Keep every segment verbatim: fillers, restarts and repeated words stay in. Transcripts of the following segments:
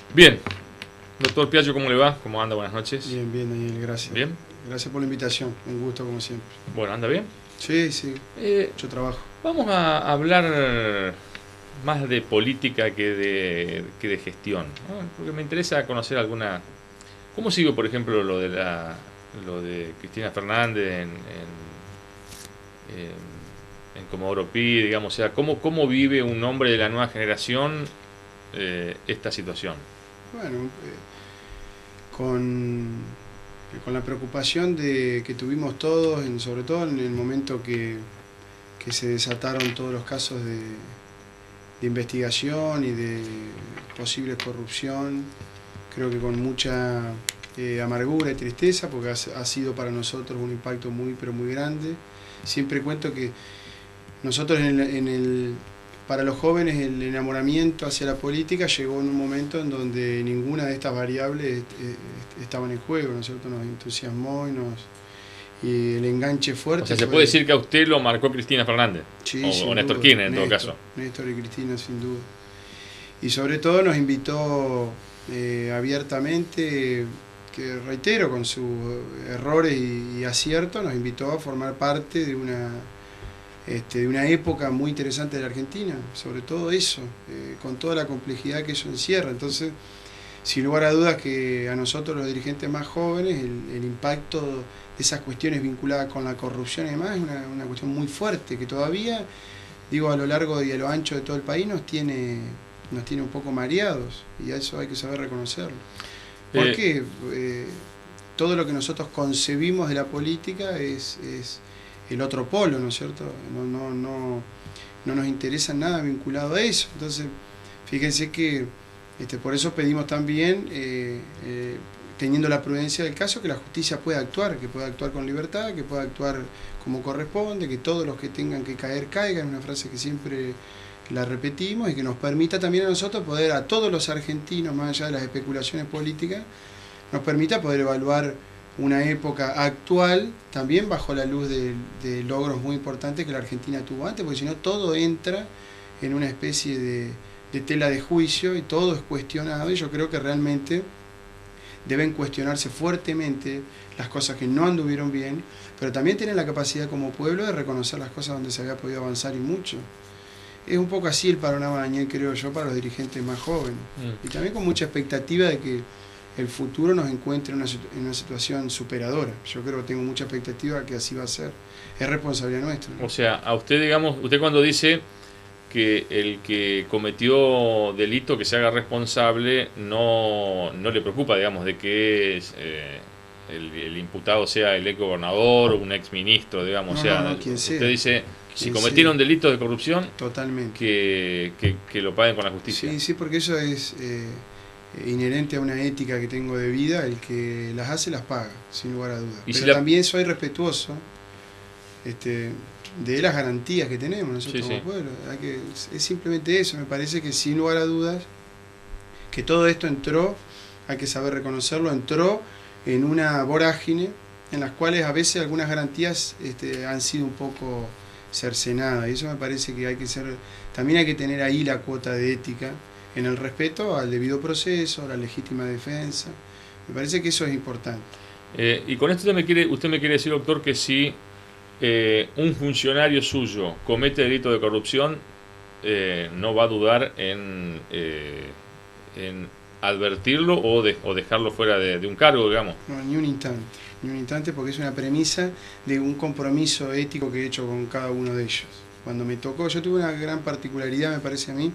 Bien, doctor Piaggio, ¿cómo le va? ¿Cómo anda? Buenas noches. Bien, bien, Daniel, gracias. Bien. Gracias por la invitación, un gusto como siempre. Bueno, ¿anda bien? Sí, sí, Eh, mucho trabajo. vamos a hablar más de política que de, que de gestión, ¿no? Porque me interesa conocer alguna... ¿Cómo sigue, por ejemplo, lo de la lo de Cristina Fernández en, en, en, en Comodoro Pi, digamos? O sea, ¿cómo, cómo vive un hombre de la nueva generación eh, esta situación? Bueno, eh, con, con la preocupación de que tuvimos todos, en, sobre todo en el momento que, que se desataron todos los casos de, de investigación y de posible corrupción, creo que con mucha eh, amargura y tristeza, porque ha, ha sido para nosotros un impacto muy, pero muy grande. Siempre cuento que nosotros en el, en el, para los jóvenes el enamoramiento hacia la política llegó en un momento en donde ninguna de estas variables eh, estaban en juego, ¿no es cierto? Nos entusiasmó y, nos, y el enganche fuerte. O sea, ¿se fue... puede decir que a usted lo marcó Cristina Fernández? Sí, o, o Néstor duda. Kirchner, en Néstor, todo caso. Néstor y Cristina, sin duda. Y sobre todo nos invitó eh, abiertamente, que reitero, con sus errores y, y aciertos, nos invitó a formar parte de una... Este, de una época muy interesante de la Argentina, sobre todo eso, eh, con toda la complejidad que eso encierra. Entonces, sin lugar a dudas que a nosotros los dirigentes más jóvenes, el, el impacto de esas cuestiones vinculadas con la corrupción y demás es una, una cuestión muy fuerte, que todavía, digo, a lo largo y a lo ancho de todo el país nos tiene, nos tiene un poco mareados, y a eso hay que saber reconocerlo. Porque eh, eh, todo lo que nosotros concebimos de la política es... es el otro polo, ¿no es cierto? No, no, no, no nos interesa nada vinculado a eso. Entonces, fíjense que este, por eso pedimos también, eh, eh, teniendo la prudencia del caso, que la justicia pueda actuar, que pueda actuar con libertad, que pueda actuar como corresponde, que todos los que tengan que caer, caigan, una frase que siempre la repetimos, y que nos permita también a nosotros poder, a todos los argentinos, más allá de las especulaciones políticas, nos permita poder evaluar una época actual, también bajo la luz de, de logros muy importantes que la Argentina tuvo antes, porque si no todo entra en una especie de, de tela de juicio y todo es cuestionado, y yo creo que realmente deben cuestionarse fuertemente las cosas que no anduvieron bien, pero también tienen la capacidad como pueblo de reconocer las cosas donde se había podido avanzar y mucho. Es un poco así el panorama, Daniel, creo yo, para los dirigentes más jóvenes, mm. y también con mucha expectativa de que el futuro nos encuentre en una, en una situación superadora. Yo creo que tengo mucha expectativa que así va a ser. Es responsabilidad nuestra, ¿no? O sea, a usted, digamos, usted cuando dice que el que cometió delito que se haga responsable, no, no le preocupa, digamos, de que es, eh, el, el imputado sea el ex gobernador o un ex ministro, digamos. No, o sea, no, no, quien sea. Usted dice, si cometieron sea. delitos de corrupción, totalmente, que, que, que lo paguen con la justicia. Sí, sí, porque eso es... Eh, inherente a una ética que tengo de vida, el que las hace las paga, sin lugar a dudas. Pero si la... también soy respetuoso este, de las garantías que tenemos nosotros sí, como sí. pueblo. Hay que, es simplemente eso, me parece que sin lugar a dudas, que todo esto entró, hay que saber reconocerlo, entró en una vorágine en las cuales a veces algunas garantías este, han sido un poco cercenadas, y eso me parece que hay que ser, también hay que tener ahí la cuota de ética, en el respeto al debido proceso, a la legítima defensa. Me parece que eso es importante. Eh, y con esto usted me quiere, usted me quiere decir, doctor, que si eh, un funcionario suyo comete delito de corrupción, eh, no va a dudar en, eh, en advertirlo o, de, o dejarlo fuera de, de un cargo, digamos. No, ni un instante, ni un instante, porque es una premisa de un compromiso ético que he hecho con cada uno de ellos. Cuando me tocó, yo tuve una gran particularidad, me parece a mí,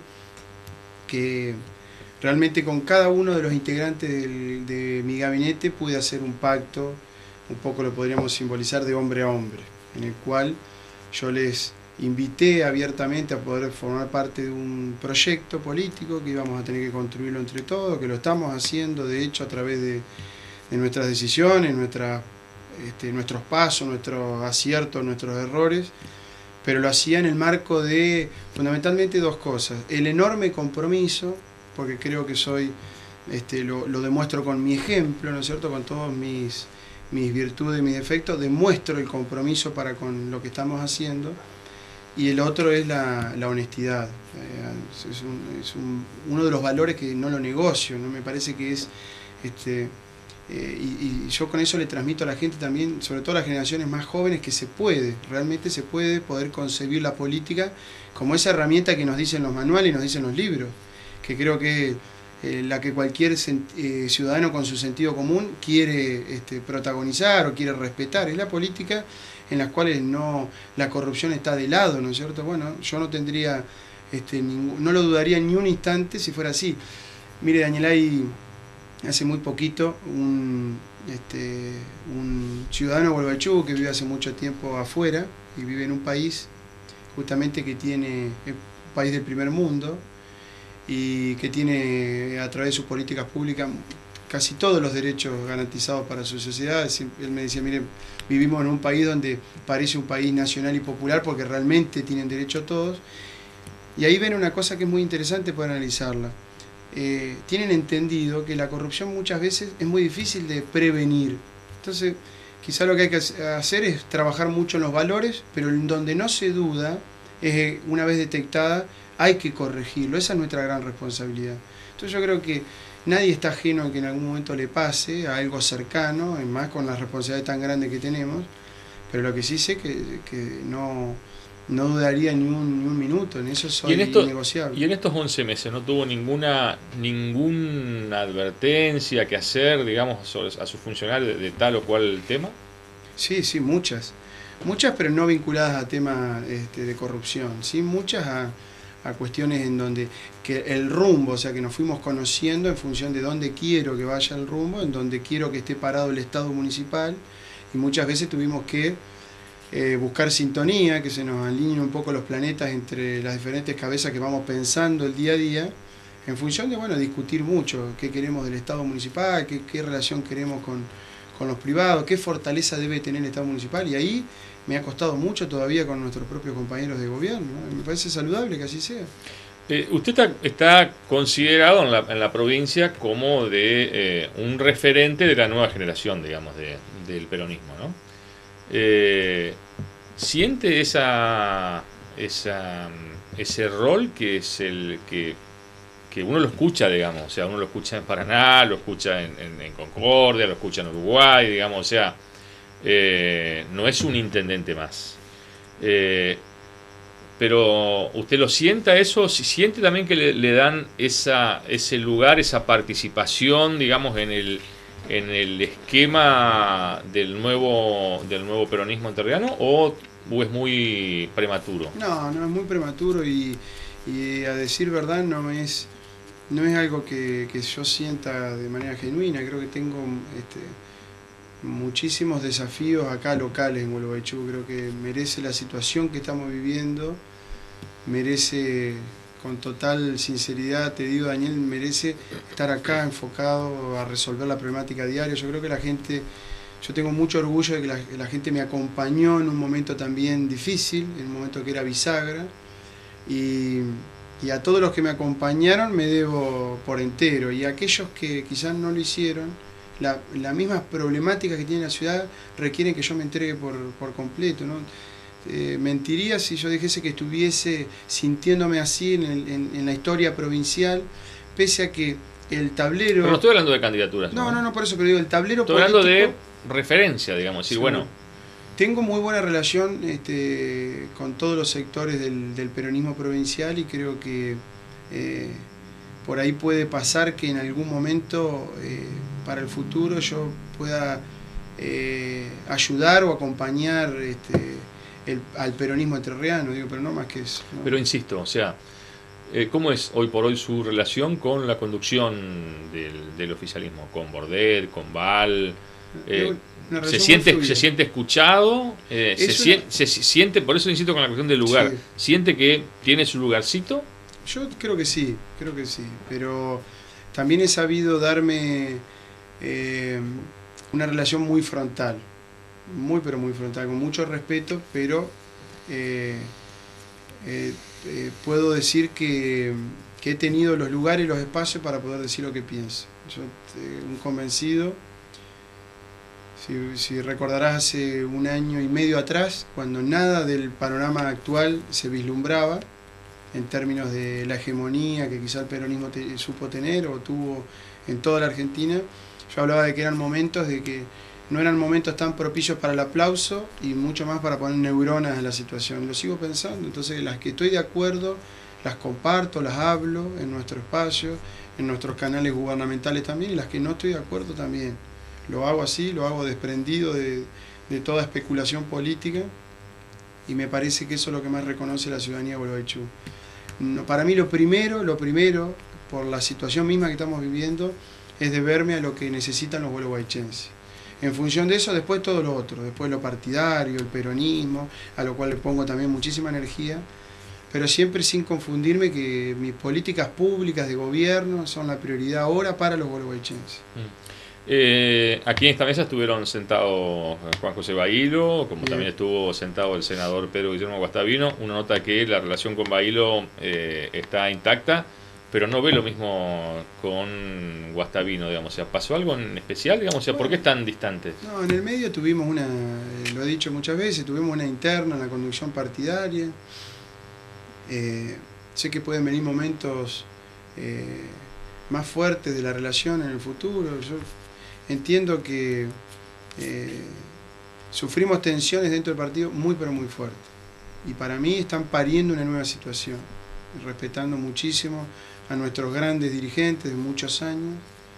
que realmente con cada uno de los integrantes del, de mi gabinete pude hacer un pacto, un poco lo podríamos simbolizar de hombre a hombre, en el cual yo les invité abiertamente a poder formar parte de un proyecto político que íbamos a tener que construirlo entre todos, que lo estamos haciendo de hecho a través de, de nuestras decisiones, nuestra, este, nuestros pasos, nuestros aciertos, nuestros errores, pero lo hacía en el marco de fundamentalmente dos cosas: el enorme compromiso, porque creo que soy, este, lo, lo demuestro con mi ejemplo, ¿no es cierto?, con todos mis, mis virtudes y mis defectos, demuestro el compromiso para con lo que estamos haciendo, y el otro es la, la honestidad. Eh, es un, es un, uno de los valores que no lo negocio, ¿no? Me parece que es... Este, eh, y, y yo con eso le transmito a la gente también, sobre todo a las generaciones más jóvenes, que se puede, realmente se puede poder concebir la política como esa herramienta que nos dicen los manuales y nos dicen los libros, que creo que eh, la que cualquier eh, ciudadano con su sentido común quiere este, protagonizar o quiere respetar. Es la política en las cuales no, la corrupción está de lado, ¿no es cierto? Bueno, yo no tendría, este, ningún, no lo dudaría ni un instante si fuera así. Mire, Daniel, hay hace muy poquito un, este, un ciudadano de Gualeguaychú que vive hace mucho tiempo afuera y vive en un país justamente que tiene, es un país del primer mundo, y que tiene a través de sus políticas públicas casi todos los derechos garantizados para su sociedad. Él me decía, mire, vivimos en un país donde parece un país nacional y popular porque realmente tienen derecho todos. Y ahí ven una cosa que es muy interesante para analizarla. Eh, tienen entendido que la corrupción muchas veces es muy difícil de prevenir. Entonces, quizá lo que hay que hacer es trabajar mucho en los valores, pero en donde no se duda, es que una vez detectada, hay que corregirlo. Esa es nuestra gran responsabilidad. Entonces yo creo que nadie está ajeno a que en algún momento le pase a algo cercano, y más con la responsabilidad tan grande que tenemos, pero lo que sí sé que, que no, no dudaría ni un, ni un minuto, en eso soy innegociable. Y en estos once meses no tuvo ninguna ninguna advertencia que hacer, digamos, sobre, a sus funcionarios de, de tal o cual tema. Sí, sí, muchas. Muchas, pero no vinculadas a temas este, de corrupción, sí, muchas a, a cuestiones en donde que el rumbo, o sea, que nos fuimos conociendo en función de dónde quiero que vaya el rumbo, en donde quiero que esté parado el Estado municipal, y muchas veces tuvimos que eh, buscar sintonía, que se nos alineen un poco los planetas entre las diferentes cabezas que vamos pensando el día a día, en función de, bueno, discutir mucho qué queremos del Estado municipal, qué, qué relación queremos con, con los privados, qué fortaleza debe tener el Estado municipal, y ahí me ha costado mucho todavía con nuestros propios compañeros de gobierno, ¿no? Me parece saludable que así sea. Eh, usted está, está considerado en la, en la provincia como de eh, un referente de la nueva generación, digamos, de, del peronismo, ¿no? Eh, ¿Siente esa, esa, ese rol que es el que, que uno lo escucha, digamos? O sea, uno lo escucha en Paraná, lo escucha en, en, en Concordia, lo escucha en Uruguay, digamos, o sea... Eh, no es un intendente más, eh, pero usted lo sienta eso, si siente también que le, le dan esa, ese lugar, esa participación, digamos, en el, en el esquema del nuevo, del nuevo peronismo entrerriano, o, o es muy prematuro. No, no es muy prematuro, y, y a decir verdad no es, no es algo que, que yo sienta de manera genuina. Creo que tengo este, muchísimos desafíos acá locales en Gualeguaychú. Creo que merece la situación que estamos viviendo, merece, con total sinceridad te digo, Daniel, merece estar acá enfocado a resolver la problemática diaria. Yo creo que la gente, yo tengo mucho orgullo de que la, la gente me acompañó en un momento también difícil, en un momento que era bisagra, y, y a todos los que me acompañaron me debo por entero, y a aquellos que quizás no lo hicieron, La, las mismas problemáticas que tiene la ciudad requieren que yo me entregue por, por completo, ¿no? Eh, mentiría si yo dijese que estuviese sintiéndome así en, el, en, en la historia provincial, pese a que el tablero... Pero no estoy hablando de candidaturas. No, no, no, no por eso, pero digo, el tablero estoy político... Estoy hablando de referencia, digamos, decir, sí, bueno... Tengo muy buena relación este, con todos los sectores del, del peronismo provincial, y creo que... Eh, por ahí puede pasar que en algún momento, eh, para el futuro, yo pueda eh, ayudar o acompañar este, el, al peronismo entrerriano, digo, pero no más que eso, ¿no? Pero insisto, o sea, eh, ¿cómo es hoy por hoy su relación con la conducción del, del oficialismo? ¿Con Bordet, con Val? Eh, ¿se, siente, ¿Se siente escuchado? Eh, se, una... se, se siente, por eso insisto con la cuestión del lugar, sí. ¿Siente que tiene su lugarcito? Yo creo que sí, creo que sí, pero también he sabido darme eh, una relación muy frontal, muy pero muy frontal, con mucho respeto, pero eh, eh, eh, puedo decir que, que he tenido los lugares y los espacios para poder decir lo que pienso. Yo, eh, un convencido, Si, si recordarás hace un año y medio atrás, cuando nada del panorama actual se vislumbraba, en términos de la hegemonía que quizá el peronismo te, supo tener o tuvo en toda la Argentina, yo hablaba de que eran momentos de que no eran momentos tan propicios para el aplauso y mucho más para poner neuronas en la situación. Lo sigo pensando, entonces las que estoy de acuerdo las comparto, las hablo en nuestro espacio, en nuestros canales gubernamentales también, y las que no estoy de acuerdo también. Lo hago así, lo hago desprendido de, de toda especulación política, y me parece que eso es lo que más reconoce la ciudadanía de Gualeguaychú. No, para mí lo primero, lo primero, por la situación misma que estamos viviendo, es deberme a lo que necesitan los gualeguaychenses. En función de eso, después todo lo otro, después lo partidario, el peronismo, a lo cual le pongo también muchísima energía, pero siempre sin confundirme que mis políticas públicas de gobierno son la prioridad ahora para los gualeguaychenses. Mm. Eh, aquí en esta mesa estuvieron sentados Juan José Bailo, como Bien. también estuvo sentado el senador Pedro Guillermo Guastavino. Uno nota que la relación con Bailo eh, está intacta, pero no ve lo mismo con Guastavino, digamos. O sea, ¿pasó algo en especial, digamos? O sea, ¿por qué están distantes? No, en el medio tuvimos una, lo he dicho muchas veces, tuvimos una interna en la conducción partidaria. Eh, sé que pueden venir momentos eh, más fuertes de la relación en el futuro. Yo entiendo que eh, sufrimos tensiones dentro del partido muy pero muy fuertes, y para mí están pariendo una nueva situación, respetando muchísimo a nuestros grandes dirigentes de muchos años,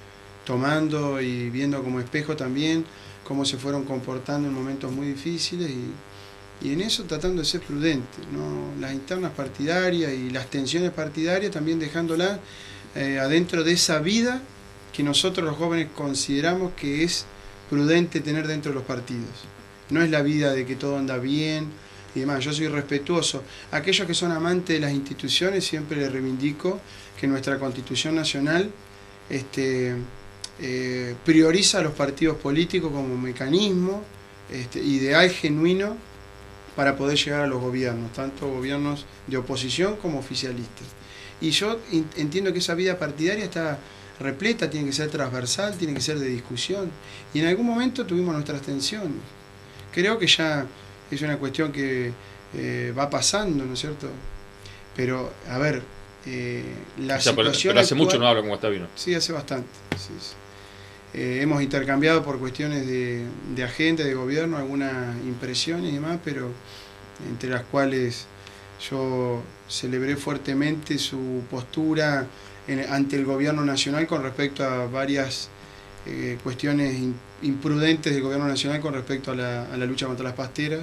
tomando y viendo como espejo también cómo se fueron comportando en momentos muy difíciles, y, y en eso tratando de ser prudente, ¿no? Las internas partidarias y las tensiones partidarias también dejándolas eh, adentro de esa vida que nosotros los jóvenes consideramos que es prudente tener dentro de los partidos. No es la vida de que todo anda bien y demás. Yo soy respetuoso. Aquellos que son amantes de las instituciones, siempre les reivindico que nuestra Constitución Nacional este, eh, prioriza a los partidos políticos como mecanismo este, ideal, genuino, para poder llegar a los gobiernos, tanto gobiernos de oposición como oficialistas. Y yo entiendo que esa vida partidaria está repleta, tiene que ser transversal, tiene que ser de discusión, y en algún momento tuvimos nuestras tensiones. Creo que ya es una cuestión que eh, va pasando, ¿no es cierto? Pero, a ver, eh, la o sea, situación pero hace actual, mucho no hablo con Guastavino. Sí, hace bastante. Sí, sí. Eh, hemos intercambiado por cuestiones de, de agenda, de gobierno, algunas impresiones y demás, pero entre las cuales yo celebré fuertemente su postura en, ante el gobierno nacional con respecto a varias eh, cuestiones in, imprudentes del gobierno nacional con respecto a la, a la lucha contra las pasteras,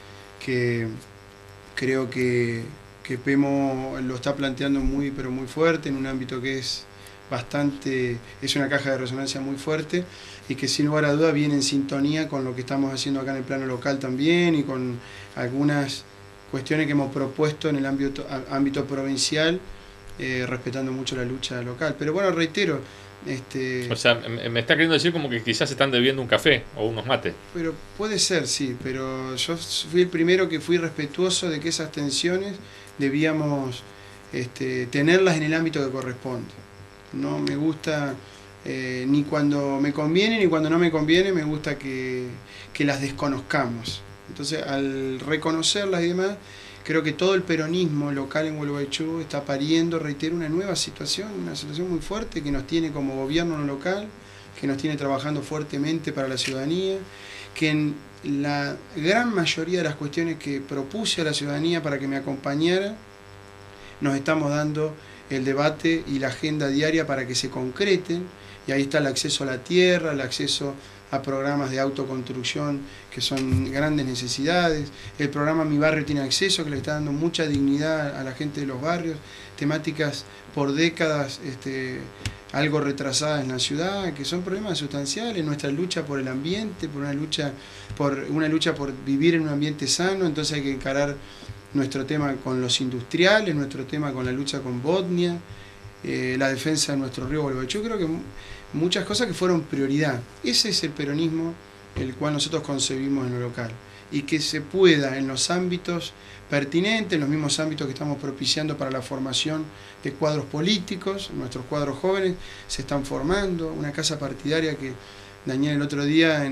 que creo que, que Pemo lo está planteando muy pero muy fuerte en un ámbito que es bastante, es una caja de resonancia muy fuerte, y que sin lugar a duda viene en sintonía con lo que estamos haciendo acá en el plano local también, y con algunas cuestiones que hemos propuesto en el ámbito, ámbito provincial, eh, respetando mucho la lucha local. Pero bueno, reitero, este, o sea, me está queriendo decir como que quizás se están debiendo un café o unos mates. Pero puede ser, sí, pero yo fui el primero que fui respetuoso de que esas tensiones debíamos este, tenerlas en el ámbito que corresponde. No me gusta, eh, ni cuando me conviene ni cuando no me conviene, me gusta que, que las desconozcamos. Entonces, al reconocerlas y demás, creo que todo el peronismo local en Gualeguaychú está pariendo, reitero, una nueva situación, una situación muy fuerte que nos tiene como gobierno local, que nos tiene trabajando fuertemente para la ciudadanía, que en la gran mayoría de las cuestiones que propuse a la ciudadanía para que me acompañara, nos estamos dando el debate y la agenda diaria para que se concreten, y ahí está el acceso a la tierra, el acceso a programas de autoconstrucción que son grandes necesidades, el programa Mi Barrio Tiene Acceso, que le está dando mucha dignidad a la gente de los barrios, temáticas por décadas este, algo retrasadas en la ciudad, que son problemas sustanciales, nuestra lucha por el ambiente, por una lucha por, una lucha por vivir en un ambiente sano. Entonces hay que encarar nuestro tema con los industriales, nuestro tema con la lucha con Botnia, eh, la defensa de nuestro río Gualeguaychú. Yo creo que muchas cosas que fueron prioridad. Ese es el peronismo el cual nosotros concebimos en lo local, y que se pueda en los ámbitos pertinentes, en los mismos ámbitos que estamos propiciando para la formación de cuadros políticos. Nuestros cuadros jóvenes se están formando, una casa partidaria que Daniel el otro día en,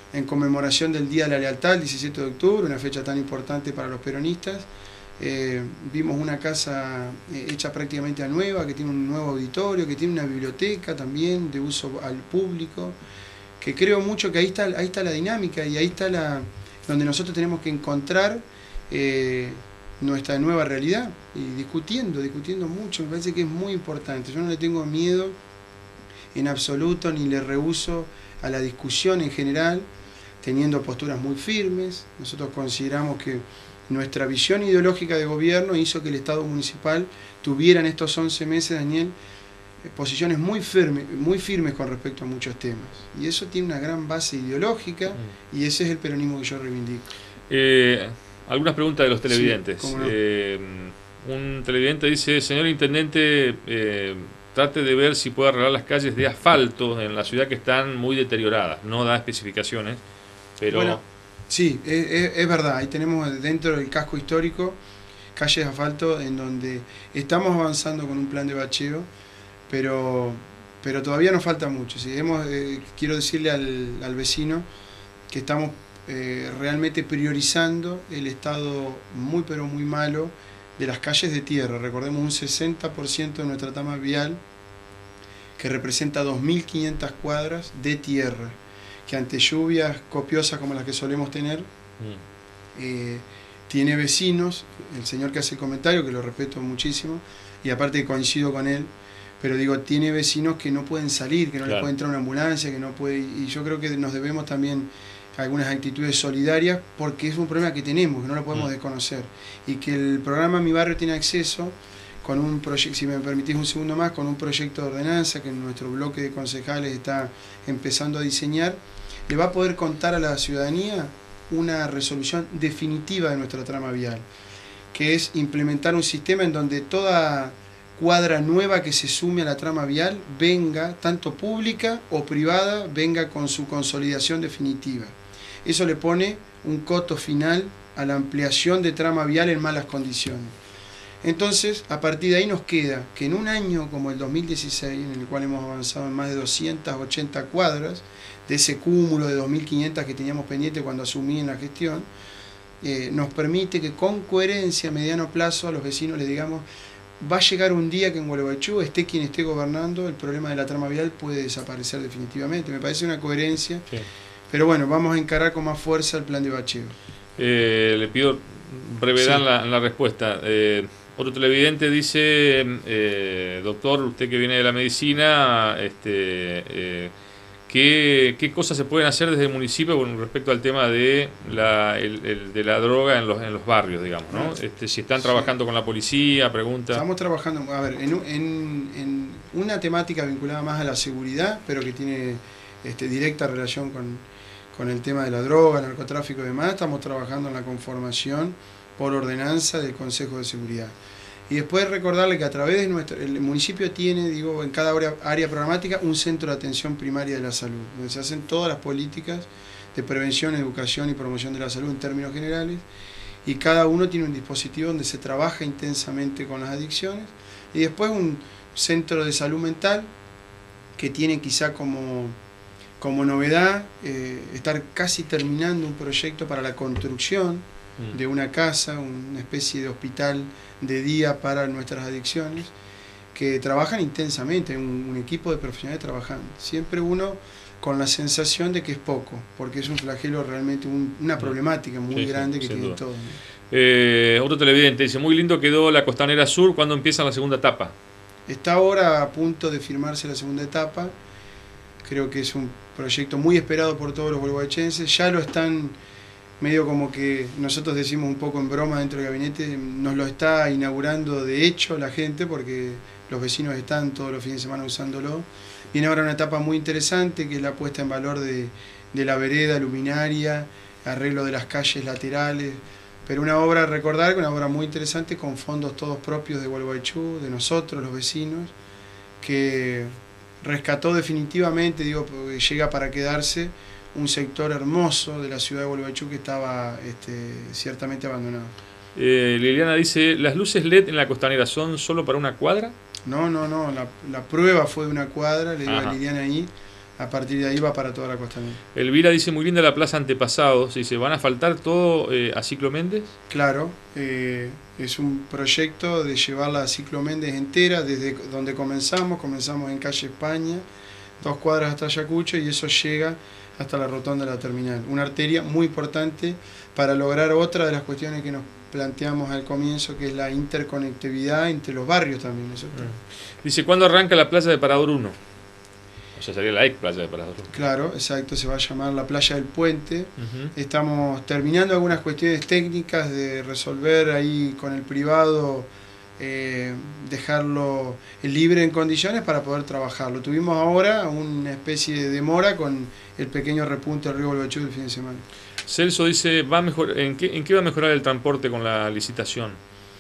en conmemoración del Día de la Lealtad, el diecisiete de octubre, una fecha tan importante para los peronistas. Eh, vimos una casa eh, hecha prácticamente a nueva, que tiene un nuevo auditorio, que tiene una biblioteca también de uso al público, que creo mucho que ahí está, ahí está la dinámica y ahí está la, donde nosotros tenemos que encontrar eh, nuestra nueva realidad, y discutiendo, discutiendo mucho. Me parece que es muy importante. Yo no le tengo miedo en absoluto, ni le rehúso a la discusión en general, teniendo posturas muy firmes. Nosotros consideramos que nuestra visión ideológica de gobierno hizo que el Estado municipal tuviera en estos once meses, Daniel, posiciones muy firmes, muy firmes con respecto a muchos temas. Y eso tiene una gran base ideológica, y ese es el peronismo que yo reivindico. Eh, algunas preguntas de los televidentes. Sí, ¿cómo no? eh, un televidente dice: señor intendente, eh, trate de ver si puede arreglar las calles de asfalto en la ciudad, que están muy deterioradas. No da especificaciones, pero... Bueno, sí, es, es, es verdad. Ahí tenemos dentro del casco histórico calles de asfalto en donde estamos avanzando con un plan de bacheo, pero, pero todavía nos falta mucho. ¿Sí? Hemos, eh, quiero decirle al, al vecino que estamos eh, realmente priorizando el estado muy pero muy malo de las calles de tierra. Recordemos un sesenta por ciento de nuestra trama vial, que representa dos mil quinientas cuadras de tierra, que ante lluvias copiosas como las que solemos tener, mm. eh, tiene vecinos, el señor que hace el comentario, que lo respeto muchísimo, y aparte coincido con él, pero digo, tiene vecinos que no pueden salir, que no claro. les puede entrar una ambulancia, que no puede, y yo creo que nos debemos también algunas actitudes solidarias, porque es un problema que tenemos, que no lo podemos mm. desconocer, y que el programa Mi Barrio tiene acceso con un proyecto, si me permitís un segundo más, con un proyecto de ordenanza que nuestro bloque de concejales está empezando a diseñar, le va a poder contar a la ciudadanía una resolución definitiva de nuestra trama vial, que es implementar un sistema en donde toda cuadra nueva que se sume a la trama vial venga, tanto pública o privada, venga con su consolidación definitiva. Eso le pone un coto final a la ampliación de trama vial en malas condiciones. Entonces, a partir de ahí nos queda que en un año como el dos mil dieciséis, en el cual hemos avanzado en más de doscientas ochenta cuadras, de ese cúmulo de dos mil quinientas que teníamos pendiente cuando asumí en la gestión, eh, nos permite que con coherencia a mediano plazo a los vecinos les digamos: va a llegar un día que en Gualeguaychú, esté quien esté gobernando, el problema de la trama vial puede desaparecer definitivamente. Me parece una coherencia, sí. Pero bueno, vamos a encarar con más fuerza el plan de bacheo. Eh, le pido brevedad sí. en, la, en la respuesta. Eh, otro televidente dice: eh, doctor, usted que viene de la medicina, este, eh, ¿qué, ¿qué cosas se pueden hacer desde el municipio con respecto al tema de la, el, el, de la droga en los, en los barrios, digamos, ¿no? Este, si están trabajando sí. con la policía, pregunta. Estamos trabajando, a ver, en, en, en una temática vinculada más a la seguridad, pero que tiene este, directa relación con, con el tema de la droga, el narcotráfico y demás. Estamos trabajando en la conformación por ordenanza del Consejo de Seguridad. Y después recordarle que a través de nuestro, el municipio tiene, digo, en cada área, área programática un centro de atención primaria de la salud, donde se hacen todas las políticas de prevención, educación y promoción de la salud en términos generales, y cada uno tiene un dispositivo donde se trabaja intensamente con las adicciones, y después un centro de salud mental que tiene quizá como, como novedad eh, estar casi terminando un proyecto para la construcción de una casa, una especie de hospital de día para nuestras adicciones, que trabajan intensamente, un, un equipo de profesionales trabajando. Siempre uno con la sensación de que es poco, porque es un flagelo realmente, un, una problemática muy sí, grande sí, que tiene duda. Todo, ¿no? Eh, otro televidente dice: muy lindo quedó la Costanera Sur, ¿cuándo empieza la segunda etapa? Está ahora a punto de firmarse la segunda etapa, creo que es un proyecto muy esperado por todos los gualeguaychenses, ya lo están... medio como que nosotros decimos un poco en broma dentro del gabinete, nos lo está inaugurando de hecho la gente, porque los vecinos están todos los fines de semana usándolo. Viene ahora una etapa muy interesante, que es la puesta en valor de, de la vereda, luminaria, arreglo de las calles laterales, pero una obra a recordar, una obra muy interesante, con fondos todos propios de Gualeguaychú, de nosotros, los vecinos, que rescató definitivamente, digo, porque llega para quedarse, un sector hermoso de la ciudad de Gualeguaychú que estaba este, ciertamente abandonado. Eh, Liliana dice: ¿las luces L E D en la Costanera son solo para una cuadra? No, no, no, la, la prueba fue de una cuadra, le digo Ajá. a Liliana ahí, a partir de ahí va para toda la costanera. Elvira dice, muy linda la plaza Antepasados, dice, ¿van a faltar todo eh, a Ciclo Méndez? Claro, eh, es un proyecto de llevarla a Ciclo Méndez entera, desde donde comenzamos, comenzamos en calle España, dos cuadras hasta Ayacucho, y eso llega hasta la rotonda de la terminal. Una arteria muy importante para lograr otra de las cuestiones que nos planteamos al comienzo, que es la interconectividad entre los barrios también. Eso mm. Dice, ¿cuándo arranca la playa de Parador uno? O sea, sería la ex playa de Parador uno. Claro, exacto, se va a llamar la playa del Puente. Uh-huh. Estamos terminando algunas cuestiones técnicas de resolver ahí con el privado, eh, dejarlo libre en condiciones para poder trabajarlo. Tuvimos ahora una especie de demora con el pequeño repunte del río Bolbachú el fin de semana. Celso dice, ¿va a mejor, ¿en qué, en qué va a mejorar el transporte con la licitación?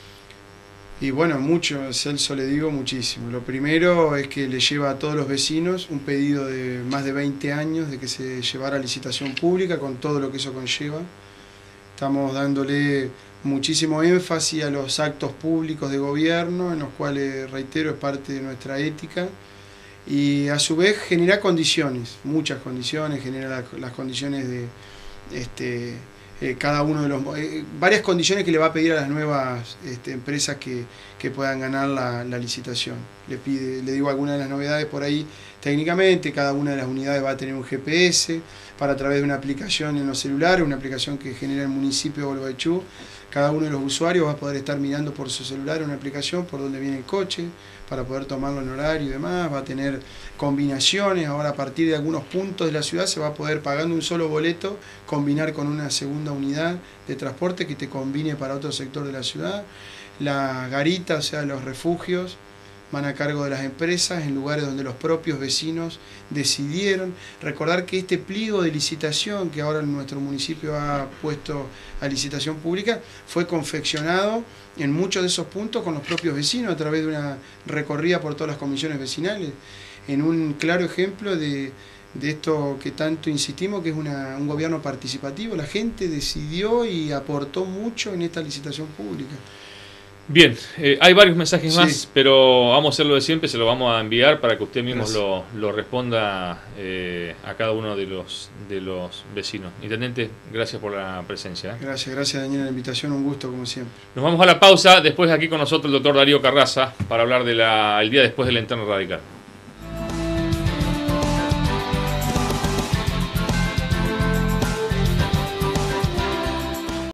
Y bueno, mucho, Celso, le digo muchísimo. Lo primero es que le lleva a todos los vecinos un pedido de más de veinte años de que se llevara a licitación pública con todo lo que eso conlleva. Estamos dándole muchísimo énfasis a los actos públicos de gobierno, en los cuales, reitero, es parte de nuestra ética. Y a su vez genera condiciones, muchas condiciones, genera la, las condiciones de este, eh, cada uno de los... Eh, varias condiciones que le va a pedir a las nuevas este, empresas que, que puedan ganar la, la licitación. Le pide, le digo algunas de las novedades por ahí técnicamente, cada una de las unidades va a tener un G P S para a través de una aplicación en los celulares, una aplicación que genera el municipio de Bolbachú. Cada uno de los usuarios va a poder estar mirando por su celular una aplicación por donde viene el coche, para poder tomarlo en horario y demás. Va a tener combinaciones, ahora a partir de algunos puntos de la ciudad se va a poder, pagando un solo boleto, combinar con una segunda unidad de transporte que te combine para otro sector de la ciudad. Las garitas, o sea, los refugios, van a cargo de las empresas en lugares donde los propios vecinos decidieron. Recordar que este pliego de licitación que ahora nuestro municipio ha puesto a licitación pública fue confeccionado en muchos de esos puntos con los propios vecinos a través de una recorrida por todas las comisiones vecinales, en un claro ejemplo de, de esto que tanto insistimos, que es una, un gobierno participativo. La gente decidió y aportó mucho en esta licitación pública. Bien, eh, hay varios mensajes sí. más, pero vamos a hacer lo de siempre, se lo vamos a enviar para que usted mismo lo, lo responda eh, a cada uno de los, de los vecinos. Intendente, gracias por la presencia. ¿eh? Gracias, gracias Daniel, la invitación, un gusto como siempre. Nos vamos a la pausa, después aquí con nosotros el doctor Darío Carraza para hablar del día después de la interna radical.